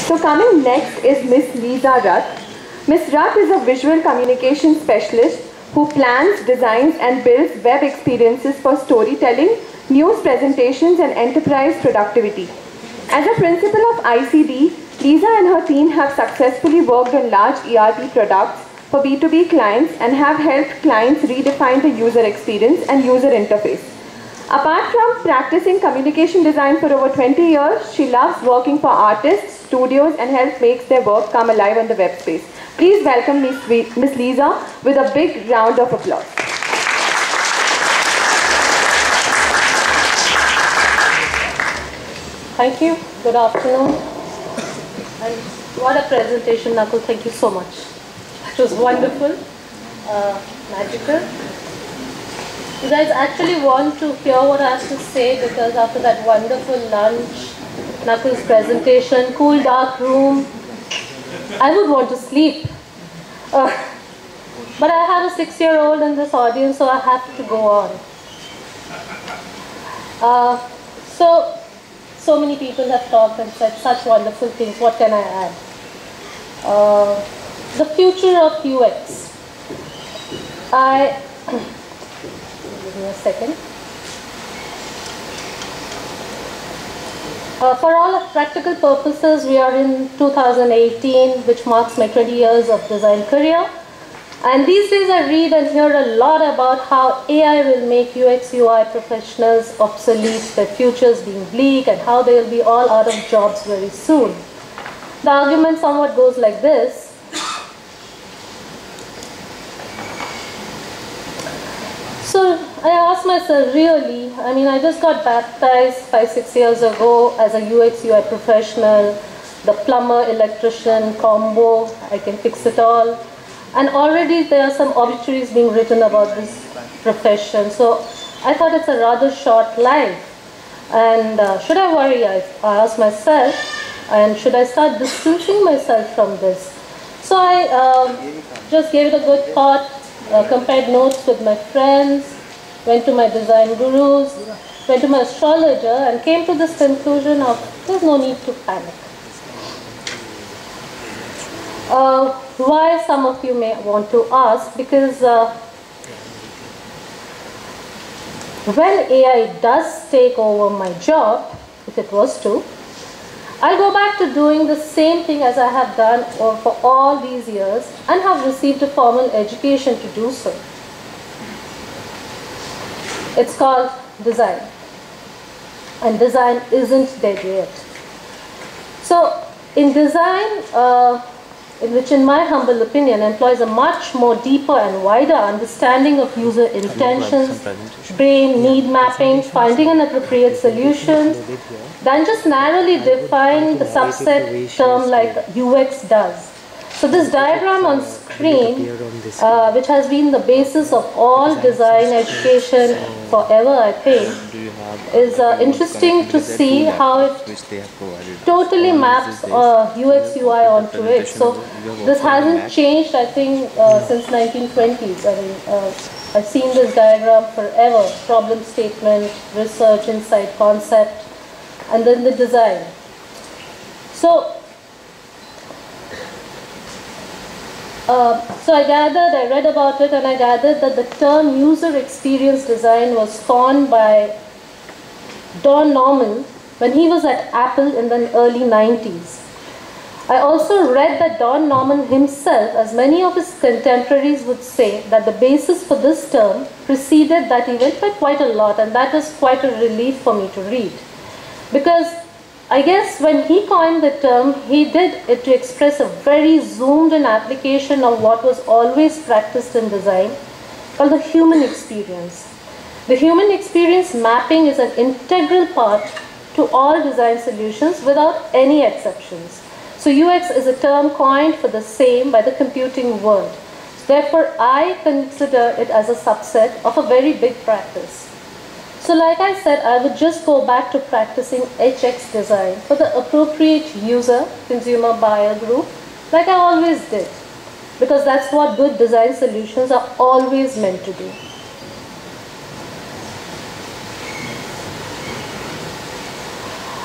So coming next is Miss Lisa Rath. Miss Rath is a visual communication specialist who plans, designs and builds web experiences for storytelling, news presentations and enterprise productivity. As a principal of ICD, Lisa and her team have successfully worked on large ERP products for B2B clients and have helped clients redefine the user experience and user interface. Apart from practicing communication design for over 20 years, she loves working for artists, studios and helps make their work come alive on the web space. Please welcome Miss Lisa with a big round of applause. Thank you. Good afternoon. And what a presentation, Nakul. Thank you so much. It was wonderful, magical. You guys actually want to hear what I have to say because after that wonderful lunch, Nakul's presentation, cool dark room, I would want to sleep. But I have a 6-year-old in this audience, so I have to go on. So many people have talked and said such wonderful things. What can I add? The future of UX. Give me a second. For all practical purposes, we are in 2018, which marks my 20 years of design career. And these days I read and hear a lot about how AI will make UX UI professionals obsolete, their futures being bleak, and how they will be all out of jobs very soon. The argument somewhat goes like this. So I asked myself, really, I just got baptized 5-6 years ago as a UX UI professional, the plumber, electrician combo, I can fix it all. And already there are some obituaries being written about this profession. So I thought it's a rather short life. And should I worry, I asked myself, and should I start distancing myself from this? So I just gave it a good thought, compared notes with my friends, went to my design gurus, went to my astrologer, and came to this conclusion of there's no need to panic. Why, some of you may want to ask, because when AI does take over my job, if it was to, I'll go back to doing the same thing as I have done for all these years and have received a formal education to do so. It's called design, and design isn't dead yet. So in design, which in my humble opinion employs a much more deeper and wider understanding of user intentions, brain need mapping, finding an appropriate solution, than just narrowly define the subset term like UX does. So this diagram on screen, which has been the basis of all design education forever, I think, is interesting to see how it totally maps UX UI onto it. So this hasn't changed, I think, since 1920s. I've seen this diagram forever: problem statement, research, insight, concept, and then the design. So I read about it, and I gathered that the term user experience design was spawned by Don Norman when he was at Apple in the early 90s. I also read that Don Norman himself, as many of his contemporaries would say, that the basis for this term preceded that event by quite a lot, and that was quite a relief for me to read. Because I guess when he coined the term, he did it to express a very zoomed-in application of what was always practiced in design, called the human experience. The human experience mapping is an integral part to all design solutions without any exceptions. So UX is a term coined for the same by the computing world. Therefore, I consider it as a subset of a very big practice. So like I said, I would just go back to practicing HX design for the appropriate user, consumer, buyer group, like I always did. Because that's what good design solutions are always meant to do.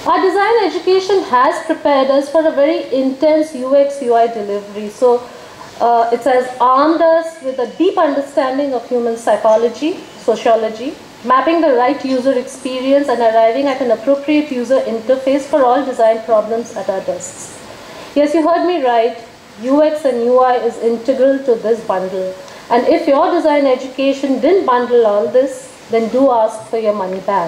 Our design education has prepared us for a very intense UX UI delivery. So it has armed us with a deep understanding of human psychology, sociology, mapping the right user experience and arriving at an appropriate user interface for all design problems at our desks. Yes, you heard me right. UX and UI is integral to this bundle. And if your design education didn't bundle all this, then do ask for your money back.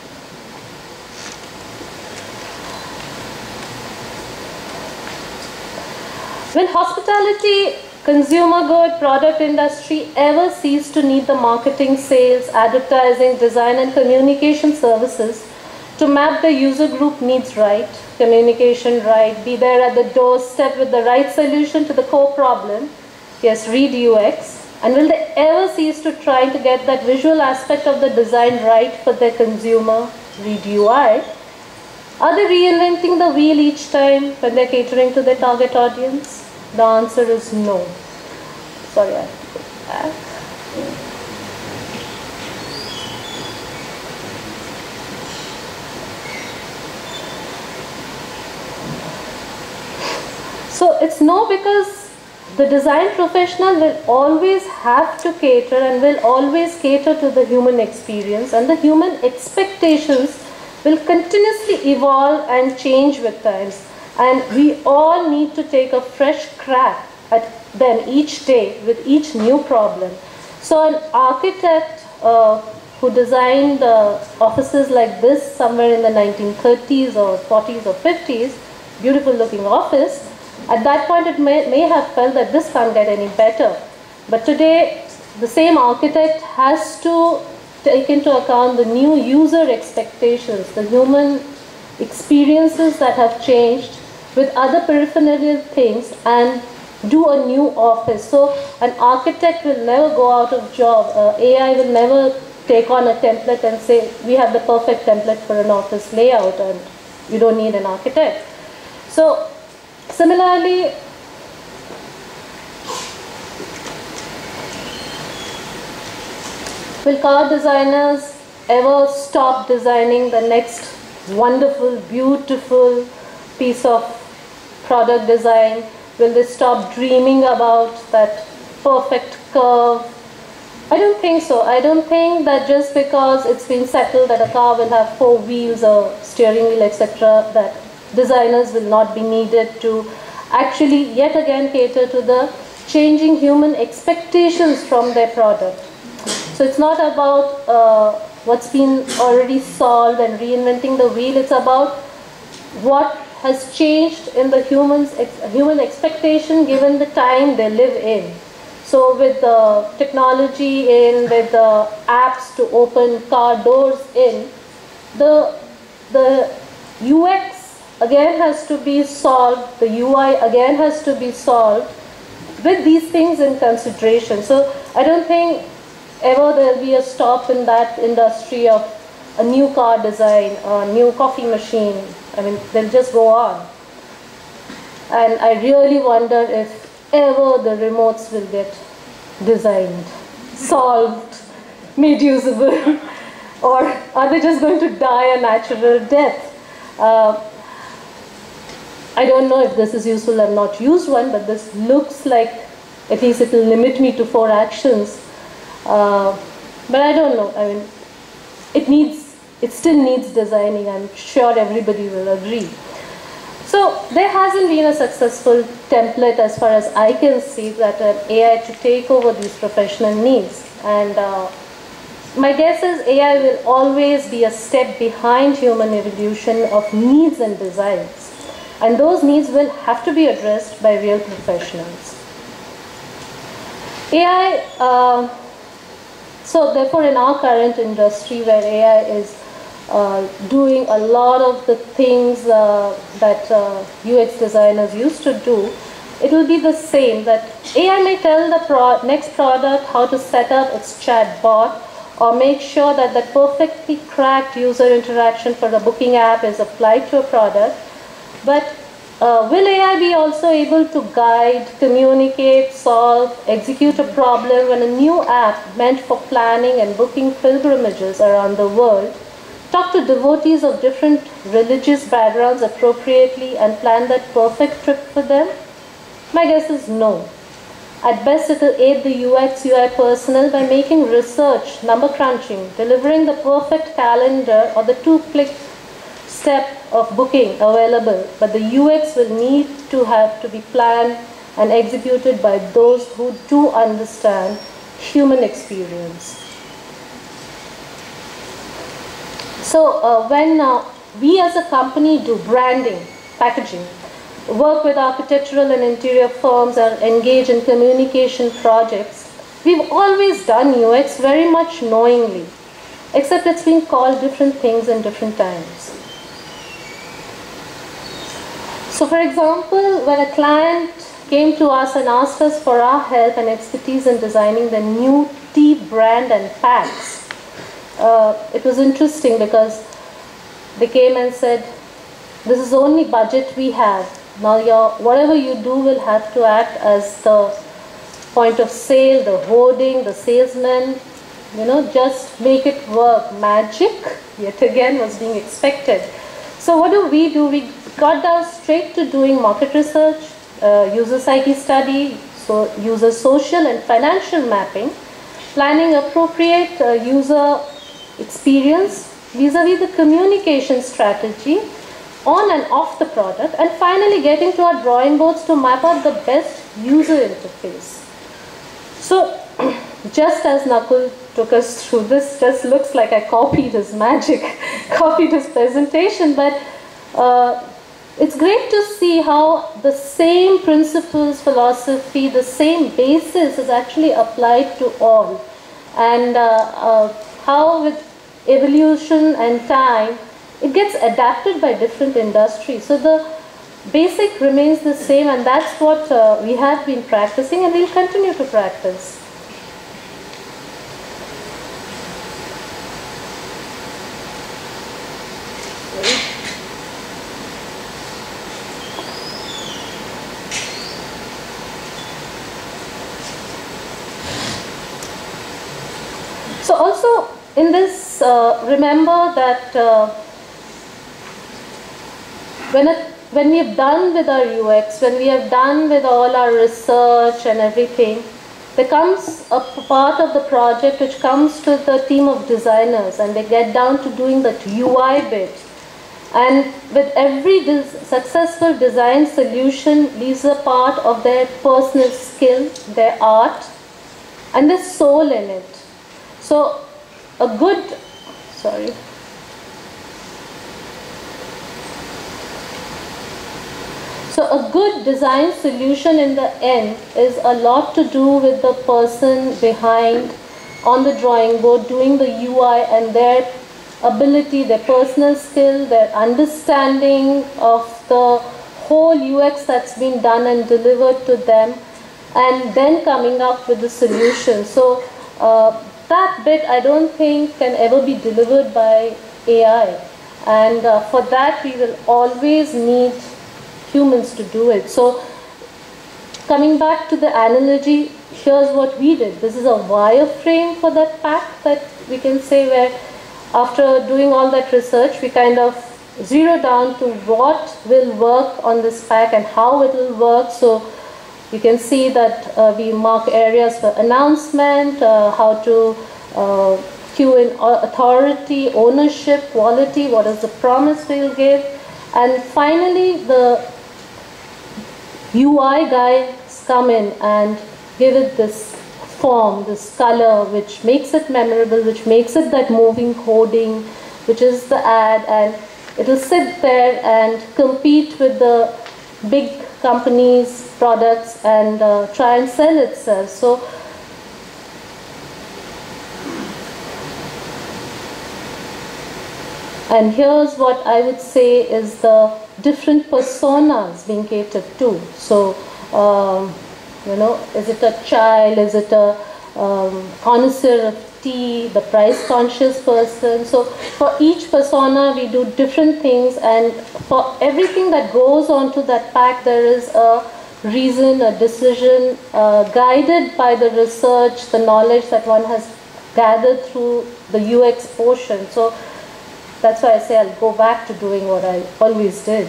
Will hospitality, consumer good, product industry ever cease to need the marketing, sales, advertising, design and communication services to map the user group needs right, communication right, be there at the doorstep with the right solution to the core problem? Yes, read UX. And will they ever cease to try to get that visual aspect of the design right for their consumer? Read UI. Are they reinventing the wheel each time when they're catering to their target audience? The answer is no. Sorry, I have to go back. So it's no, because the design professional will always have to cater and will always cater to the human experience, and the human expectations will continuously evolve and change with times. And we all need to take a fresh crack at them each day with each new problem. So an architect who designed offices like this somewhere in the 1930s or 40s or 50s, beautiful looking office, at that point it may have felt that this can't get any better. But today the same architect has to take into account the new user expectations, the human experiences that have changed with other peripheral things, and do a new office. So an architect will never go out of job. AI will never take on a template and say, we have the perfect template for an office layout and you don't need an architect. So similarly, will car designers ever stop designing the next wonderful, beautiful piece of product design? Will they stop dreaming about that perfect curve? I don't think so. I don't think that just because it's been settled that a car will have 4 wheels or steering wheel, etc., that designers will not be needed to actually yet again cater to the changing human expectations from their product. So it's not about what's been already solved and reinventing the wheel. It's about what has changed in the human expectation given the time they live in. So with the technology in, with the apps to open car doors in, the UX again has to be solved, the UI again has to be solved with these things in consideration. So I don't think ever there will be a stop in that industry of a new car design, a new coffee machine. I mean, they'll just go on. And I really wonder if ever the remotes will get designed, solved, made usable, or are they just going to die a natural death? I don't know if this is useful. I've not used one, but this looks like at least it will limit me to 4 actions. But I don't know. I mean, it still needs designing. I'm sure everybody will agree. So there hasn't been a successful template as far as I can see that an AI to take over these professional needs. And my guess is AI will always be a step behind human evolution of needs and designs. And those needs will have to be addressed by real professionals. AI, so therefore in our current industry where AI is doing a lot of the things that UX designers used to do, it will be the same, that AI may tell the next product how to set up its chat bot or make sure that the perfectly cracked user interaction for a booking app is applied to a product. But will AI be also able to guide, communicate, solve, execute a problem when a new app meant for planning and booking pilgrimages around the world talk to devotees of different religious backgrounds appropriately and plan that perfect trip for them? My guess is no. At best, it will aid the UX UI personnel by making research, number crunching, delivering the perfect calendar or the two-click step of booking available, but the UX will need to have to be planned and executed by those who do understand human experience. So when we as a company do branding, packaging, work with architectural and interior firms or engage in communication projects, we've always done UX very much knowingly, except it's been called different things in different times. So for example, when a client came to us and asked us for our help and expertise in designing the new tea brand and packs, it was interesting because they came and said, this is the only budget we have. Now whatever you do will have to act as the point of sale, the hoarding, the salesman, just make it work. Magic, yet again, was being expected. So what do? We got down straight to doing market research, user psyche study, so user social and financial mapping, planning appropriate user experience vis-a-vis the communication strategy on and off the product, and finally getting to our drawing boards to map out the best user interface. So just as Nakul took us through this, just looks like I copied his magic, copied his presentation, but it's great to see how the same principles, philosophy, the same basis is actually applied to all, and how with evolution and time, it gets adapted by different industries. So the basic remains the same, and that's what we have been practicing and we'll continue to practice. So also in this, remember that when we have done with our UX, when we have done with all our research and everything, there comes a part of the project which comes to the team of designers, and they get down to doing that UI bit. And with every successful design solution leaves a part of their personal skill, their art, and their soul in it. So a good, So a good design solution in the end is a lot to do with the person behind on the drawing board doing the UI and their ability, their personal skill, their understanding of the whole UX that's been done and delivered to them, and then coming up with the solution. So that bit I don't think can ever be delivered by AI, and for that we will always need humans to do it. So coming back to the analogy, here's what we did. This is a wireframe for that pack that we can say, where after doing all that research we kind of zero down to what will work on this pack and how it will work. So you can see that we mark areas for announcement, how to cue in authority, ownership, quality, what is the promise we'll give, and finally the UI guys come in and give it this form, this color, which makes it memorable, which makes it that moving coding, which is the ad, and it will sit there and compete with the big companies' products and try and sell itself. So and here's what I would say is the different personas being catered to. So, is it a child? Is it a connoisseur of tea? The price conscious person? So, for each persona, we do different things, and for everything that goes onto that pack, there is a reason, a decision, guided by the research, the knowledge that one has gathered through the UX portion. So, that's why I say I'll go back to doing what I always did.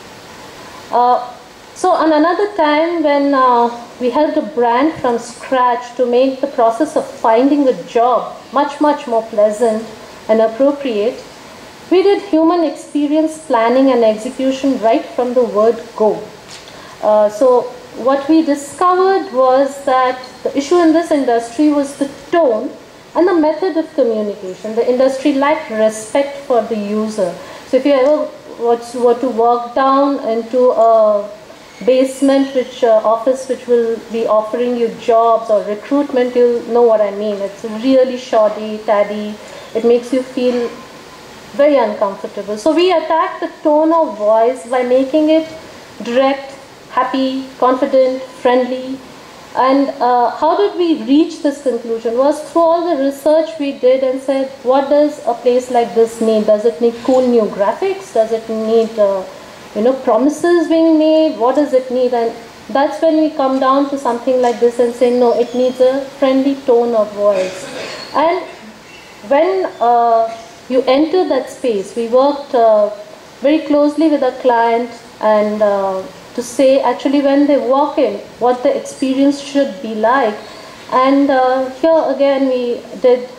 So on another time when we helped a brand from scratch to make the process of finding a job much more pleasant and appropriate, we did human experience planning and execution right from the word go. So what we discovered was that the issue in this industry was the tone and the method of communication. The industry lacked respect for the user. So if you ever were to walk down into a basement office which will be offering you jobs or recruitment, you'll know what I mean. It's really shoddy, taddy. It makes you feel very uncomfortable. So we attacked the tone of voice by making it direct, happy, confident, friendly. And how did we reach this conclusion? Was through all the research we did and said, what does a place like this need? Does it need cool new graphics? Does it need promises being made? What does it need? And that's when we come down to something like this and say, no, it needs a friendly tone of voice. And when you enter that space, we worked very closely with a client and to say actually when they walk in, what the experience should be like. And here again we did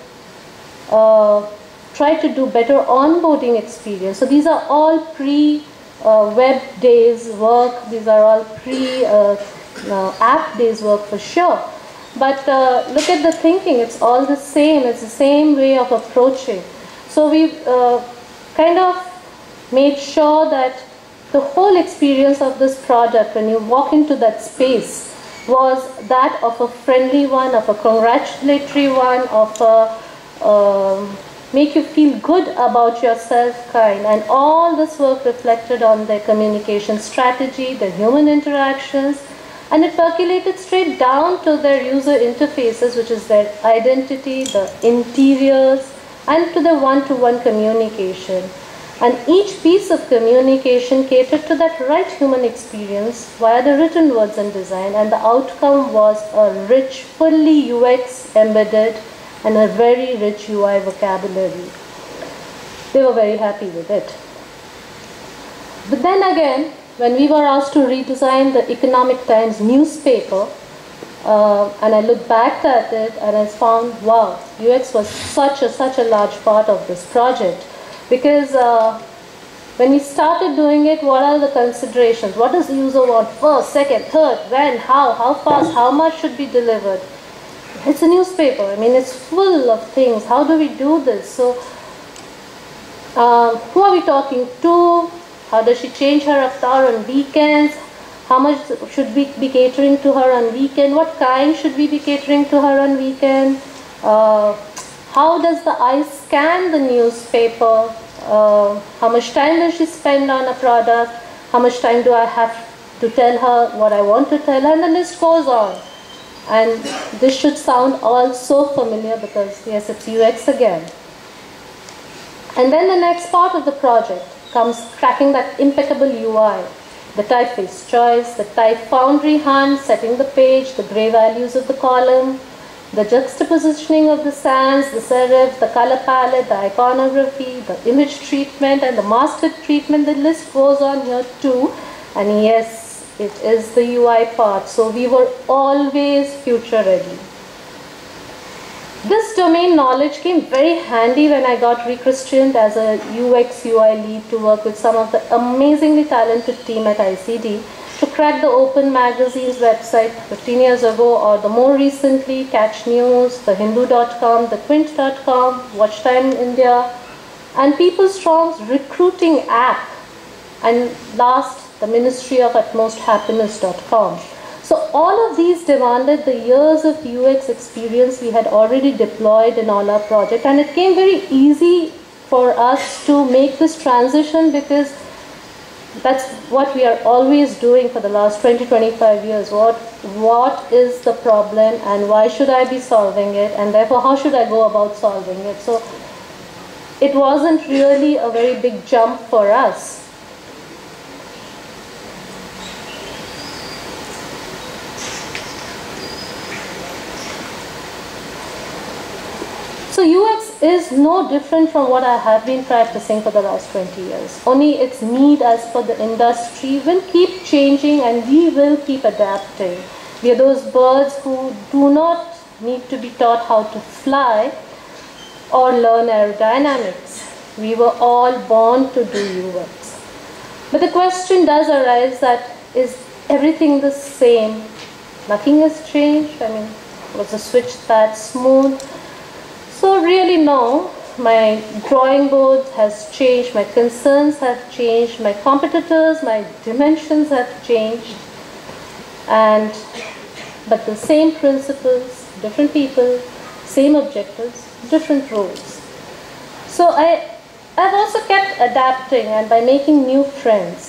try to do better onboarding experience. So these are all pre-web days work, these are all pre-app days work for sure. But look at the thinking, it's all the same, it's the same way of approaching. So we kind of made sure that the whole experience of this product when you walk into that space was that of a friendly one, of a congratulatory one, of a make you feel good about yourself kind. And all this work reflected on their communication strategy, their human interactions, and it percolated straight down to their user interfaces, which is their identity, the interiors, and to the one-to-one communication. And each piece of communication catered to that right human experience via the written words and design, and the outcome was a rich, fully UX embedded and a very rich UI vocabulary. They were very happy with it. But then again, when we were asked to redesign the Economic Times newspaper, and I looked back at it and I found, wow, UX was such a large part of this project. Because when we started doing it, what are the considerations? What does the user want first, second, third, when, how fast, how much should be delivered? It's a newspaper. I mean, it's full of things. How do we do this? So, who are we talking to? How does she change her avatar on weekends? How much should we be catering to her on weekend? What kind should we be catering to her on weekend? How does the eye scan the newspaper? How much time does she spend on a product? How much time do I have to tell her what I want to tell her? And the list goes on. And this should sound all so familiar because yes, it's UX again. And then the next part of the project comes cracking that impeccable UI. The typeface choice, the type boundary hunt, setting the page, the gray values of the column, the juxtapositioning of the sans, the serif, the color palette, the iconography, the image treatment, and the master treatment. The list goes on here too. And yes, it is the UI part. So we were always future ready. This domain knowledge came very handy when I got rechristened as a UX UI lead to work with some of the amazingly talented team at ICD to crack the Open Magazine's website 15 years ago, or the more recently Catch News, the Hindu.com, the Quint.com, Watchtime India, and People Strong's recruiting app, and last, the Ministry of Utmost Happiness.com. So all of these demanded the years of UX experience we had already deployed in all our project, and it came very easy for us to make this transition because that's what we are always doing for the last 20-25 years. What is the problem and why should I be solving it, and therefore how should I go about solving it? So it wasn't really a very big jump for us. So UX is no different from what I have been practicing for the last 20 years. Only its need as per the industry will keep changing and we will keep adapting. We are those birds who do not need to be taught how to fly or learn aerodynamics. We were all born to do UX. But the question does arise that, is everything the same? Nothing has changed? I mean, was the switch that smooth? So really no, my drawing board has changed, my concerns have changed, my competitors, my dimensions have changed. But the same principles, different people, same objectives, different roles. So I've also kept adapting and by making new friends.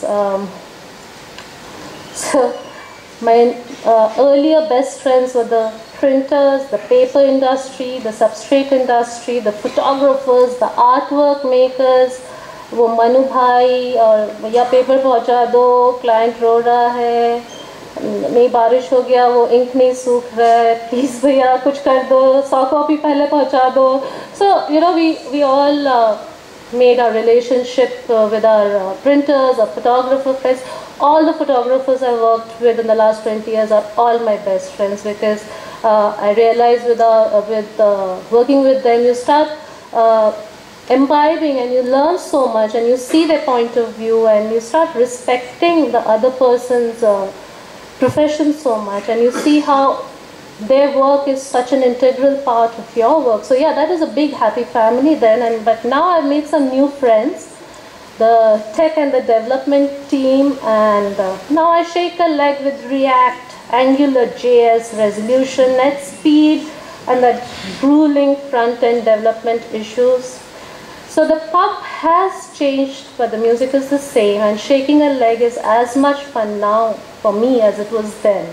So my earlier best friends were the printers, the paper industry, the substrate industry, the photographers, the artwork makers. वो मनु भाई और या paper पहुंचा दो, client रो रहा है, नहीं बारिश हो गया, वो इंक नहीं सूख रहा है, प्लीज़ भैया कुछ कर दो, 100 कॉपी पहले पहुंचा दो. So you know, we all made our relationship with our printers, our photographer friends. All the photographers I worked with in the last 20 years are all my best friends, because I realized with working with them, you start imbibing and you learn so much and you see their point of view and you start respecting the other person's profession so much, and you see how their work is such an integral part of your work. So yeah, that was a big happy family then, but now I've made some new friends, the tech and the development team, and now I shake a leg with React, Angular JS, resolution, net speed, and the grueling front-end development issues. So the pub has changed, but the music is the same, and shaking a leg is as much fun now for me as it was then.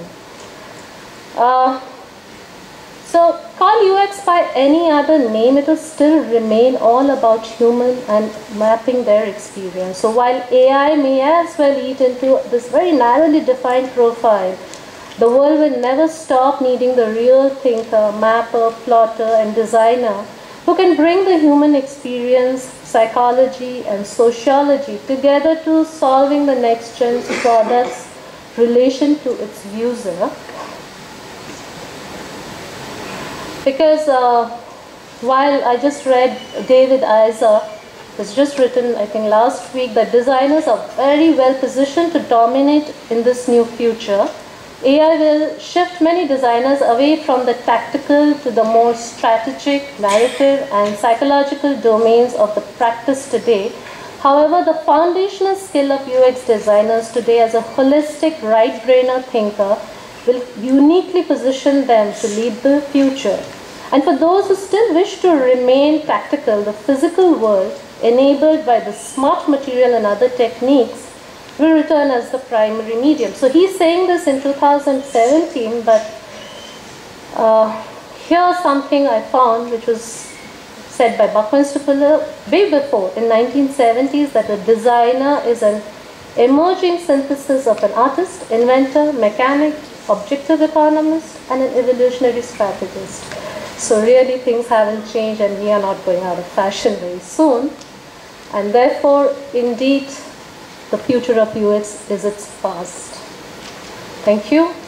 So call UX by any other name, it will still remain all about human and mapping their experience. So while AI may as well eat into this very narrowly defined profile, the world will never stop needing the real thinker, mapper, plotter, and designer who can bring the human experience, psychology, and sociology together to solving the next gen's product's relation to its user. Because while I just read David Isa, has just written, I think last week, that designers are very well positioned to dominate in this new future. AI will shift many designers away from the tactical to the more strategic, narrative, and psychological domains of the practice today. However, the foundational skill of UX designers today as a holistic, right-brainer thinker will uniquely position them to lead the future. And for those who still wish to remain tactical, the physical world, enabled by the smart material and other techniques, will return as the primary medium. So he's saying this in 2017, but here's something I found which was said by Buckminster Fuller way before, in 1970s, that a designer is an emerging synthesis of an artist, inventor, mechanic, objective economist, and an evolutionary strategist. So really things haven't changed and we are not going out of fashion very soon. And therefore, indeed, the future of UX is its past. Thank you.